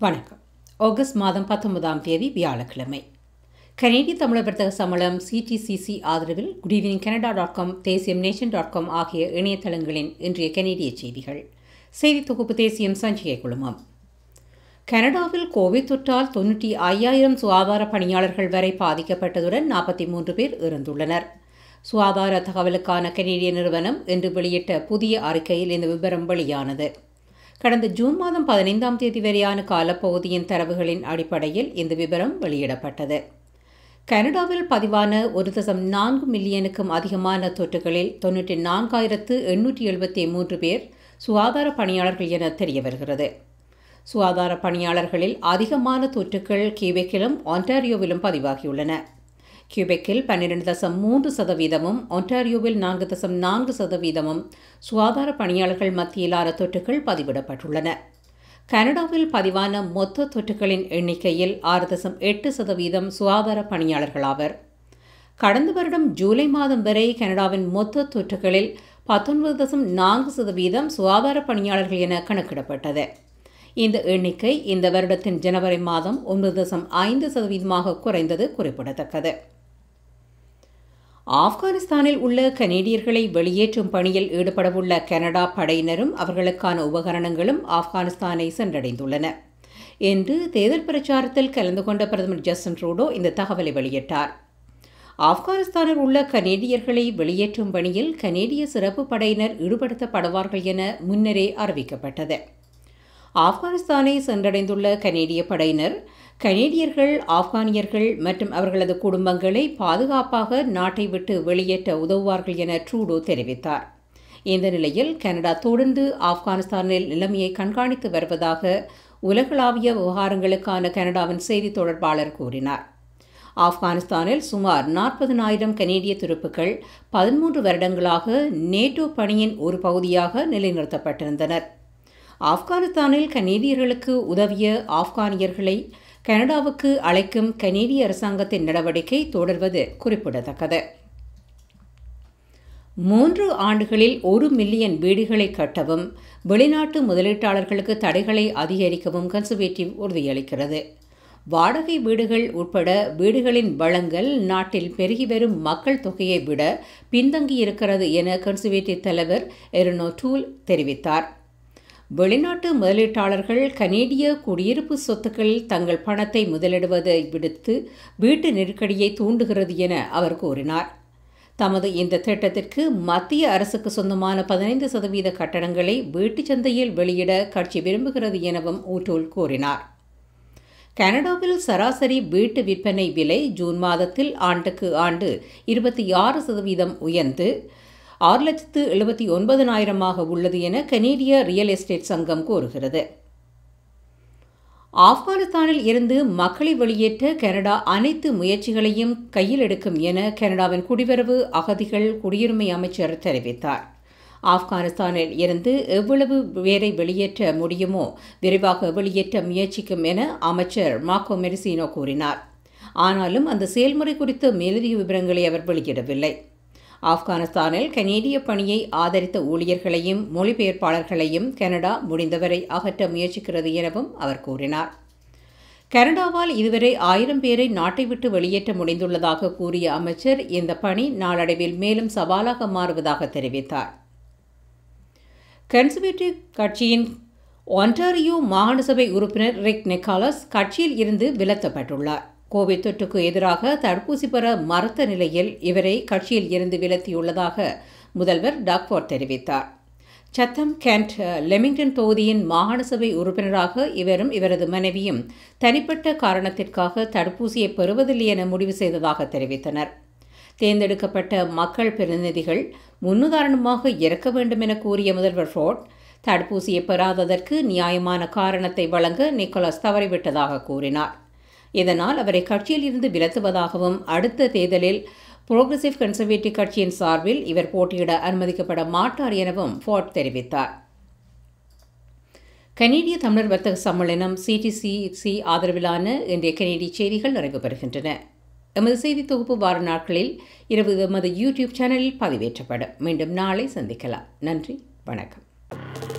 வணக்கம். ஆகஸ்ட் மாதம் 19ஆம் தேதி வியாழக்கிழமை. கனேடிய தமிழர் வர்த்தக சம்மேளனம் CTCC ஆதரவில் goodevningcanada.com, தேசியம்.நேஷன்.com ஆகிய இணையதளங்களின் இன்றைய கனேடிய செய்திகள். செய்தி தொகுப்பு தேசியம் சஞ்சிகை குழுமம். கனடாவில் கோவிட் தொற்றால் 95,000 சுகாதார பணியாளர்கள் வரை பாதிக்கப்பட்டதுடன் 43 பேர் இறந்துள்ளனர். சுகாதார தகவலுக்கான கனேடிய நிறுவனம் இன்று வெளியிட்ட புதிய அறிக்கையில் இந்த விவரம் வெளியானது. கடந்த ஜூன் மாதம் 15ஆம் தேதி வரையான காலப்பகுதியின் தரவுகளின் அடிப்படையில் இந்த விவரம் வெளியிடப்பட்டது. கனடாவில் பதிவான 1.4 மில்லியனுக்கும் அதிகமான தொற்றுகளில் 94,873 பேர் சுகாதார பணியாளர்கள் என தெரிய வருகிறது. சுகாதார பணியாளர்களில் அதிகமான தொற்றுக்கள் கியூபெக்கிலும் ஒன்டாரியோவிலும் பதிவாகியுள்ளன. கியூபெக்கில் 12.3%, ஒன்டாரியோவில் 4.4% சுகாதார பணியாளர்கள் மத்தியிலான தொற்றுகள் பதிவிடப்பட்டுள்ளன. கனடாவில் பதிவான மொத்த தொற்றுகளின் எண்ணிக்கையில் 6.8% சுகாதார பணியாளர்கள் ஆவர். கடந்த வருடம் ஜூலை மாதம் வரை கனடாவின் மொத்த தொற்றுகளில் 19.4% சுகாதார பணியாளர்கள் என கணக்கிடப்பட்டது. இந்த எண்ணிக்கை இந்த வருடத்தின் ஜனவரி மாதம் 9.5% குறைந்தது குறிப்பிடத்தக்கது. ஆப்கானிஸ்தானில் உள்ள கனேடியர்களை வெளியேற்றும் பணியில் ஈடுபடவுள்ள கனடா படையினரும் அவர்களுக்கான உபகரணங்களும் ஆப்கானிஸ்தானை சென்றடைந்துள்ளன என்று தேர்தல் பிரச்சாரத்தில் கலந்து கொண்ட பிரதமர் ஜஸ்டின் ட்ரூடோ இந்த தகவலை வெளியிட்டார். ஆப்கானிஸ்தானில் உள்ள கனேடியர்களை வெளியேற்றும் பணியில் கனேடிய சிறப்பு படையினர் ஈடுபடுத்தப்படுவார்கள் என முன்னரே அறிவிக்கப்பட்டது. ஆப்கானிஸ்தானை சென்றடைந்துள்ள கனேடிய படையினர் கனேடியர்கள், ஆப்கானியர்கள் மற்றும் அவர்களது குடும்பங்களை பாதுகாப்பாக நாட்டை விட்டு வெளியேற்ற உதவுவார்கள் என ட்ரூடோ தெரிவித்தார். இந்த நிலையில் கனடா தொடர்ந்து ஆப்கானிஸ்தானில் நிலைமையை கண்காணித்து வருவதாக உலகளாவிய விவகாரங்களுக்கான கனடாவின் செய்தி தொடர்பாளர் கூறினார். ஆப்கானிஸ்தானில் சுமார் 40,000 கனேடிய துருப்புக்கள் 13 வருடங்களாக நேட்டோ பணியின் ஒரு பகுதியாக நிலைநிறுத்தப்பட்டிருந்தனர். ஆப்கானிஸ்தானில் கனேடியர்களுக்கு உதவிய ஆப்கானியர்களை கனடாவுக்கு அழைக்கும் கனேடிய அரசாங்கத்தின் நடவடிக்கை தொடர்வது குறிப்பிடத்தக்கது. 3 ஆண்டுகளில் 1 மில்லியன் வீடுகளை கட்டவும் வெளிநாட்டு முதலீட்டாளர்களுக்கு தடைகளை அதிகரிக்கவும் கன்சர்வேட்டிவ் உறுதியளிக்கிறது. வாடகை வீடுகள் உட்பட வீடுகளின் வழங்கல் நாட்டில் பெருகி வரும் மக்கள் தொகையை விட பின்தங்கியிருக்கிறது என கன்சர்வேட்டிவ் தலைவர் எரினோ டூல் தெரிவித்தார். வெளிநாட்டு முதலீட்டாளர்கள் கனேடிய குடியிருப்பு சொத்துக்களில் தங்கள் பணத்தை முதலிடுவதை விடுத்து வீட்டு நெருக்கடியை தூண்டுகிறது என அவர் கூறினார். தமது இந்த திட்டத்திற்கு மத்திய அரசுக்கு சொந்தமான 15% கட்டடங்களை வீட்டுச் சந்தையில் வெளியிட கட்சி விரும்புகிறது எனவும் ஊட்டூல் கூறினார். கனடாவில் சராசரி வீட்டு விற்பனை விலை ஜூன் மாதத்தில் ஆண்டுக்கு ஆண்டு 26% உயர்ந்து 6,79,000 உள்ளது என கனேடிய ரியல் எஸ்டேட் சங்கம் கூறுகிறது. ஆப்கானிஸ்தானில் இருந்து மக்களை வெளியேற்ற கனடா அனைத்து முயற்சிகளையும் கையில் எடுக்கும் என கனடாவின் குடிவரவு அகதிகள் குடியுரிமை அமைச்சர் தெரிவித்தார். ஆப்கானிஸ்தானில் இருந்து எவ்வளவு பேரை வெளியேற்ற முடியுமோ விரைவாக வெளியேற்ற முயற்சிக்கும் என அமைச்சர் மார்க்கோ மெரிசினோ கூறினார். ஆனாலும் அந்த செயல்முறை குறித்த மேலதிக விவரங்களை அவர் வெளியிடவில்லை. ஆப்கானிஸ்தானில் கனேடிய பணியை ஆதரித்த ஊழியர்களையும் மொழிபெயர்ப்பாளர்களையும் கனடா முடிந்தவரை அகற்ற முயற்சிக்கிறது எனவும் அவர் கூறினார். கனடாவால் இதுவரை 1000 பேரை நாட்டை விட்டு வெளியேற்ற முடிந்துள்ளதாக கூறிய அமைச்சர் இந்த பணி நாளடைவில் மேலும் சவாலாக மாறுவதாக தெரிவித்தார். கன்சர்வேட்டிவ் கட்சியின் ஒன்டாரியோ மாகாண சபை உறுப்பினர் ரிக் நிக்காலஸ் கட்சியில் இருந்து விலத்தப்பட்டுள்ளார். கோவிட் தொற்றுக்கு எதிராக தடுப்பூசி பெற மறுத்த நிலையில் இவரை கட்சியில் இருந்து விலத்தியுள்ளதாக முதல்வர் டாக் ஃபோர்ட் தெரிவித்தார். சத்தம் கென்ட் லெமிங்டன் தொகுதியின் மாகாண சபை உறுப்பினராக இவரும் இவரது மனைவியும் தனிப்பட்ட காரணத்திற்காக தடுப்பூசியை பெறுவதில்லை என முடிவு செய்ததாக தெரிவித்தனர். தேர்ந்தெடுக்கப்பட்ட மக்கள் பிரதிநிதிகள் முன்னுதாரணமாக இறக்க வேண்டும் என கூறிய முதல்வர் ஃபோர்ட் தடுப்பூசியை பெறாததற்கு நியாயமான காரணத்தை வழங்க நிக்கோலஸ் தவறிவிட்டதாக கூறினார். இதனால் அவரை கட்சியில் இருந்து விலத்துவதாகவும் அடுத்த தேர்தலில் புரோகிரசிவ் கன்சர்வேட்டிவ் கட்சியின் சார்பில் இவர் போட்டியிட அனுமதிக்கப்பட மாட்டார் எனவும் ஃபோர்ட் தெரிவித்தார். கனேடிய தமிழர் வர்த்தக சம்மேளனம் CTCC ஆதரவிலான இன்றைய கனேடிய செய்திகள் நிறைவு பெறுகின்றன. எமது செய்தி தொகுப்பு வார நாட்களில் இரவு எமது யூடியூப் சேனலில் பதிவேற்றப்படும். மீண்டும் நாளை சந்திக்கலாம். நன்றி, வணக்கம்.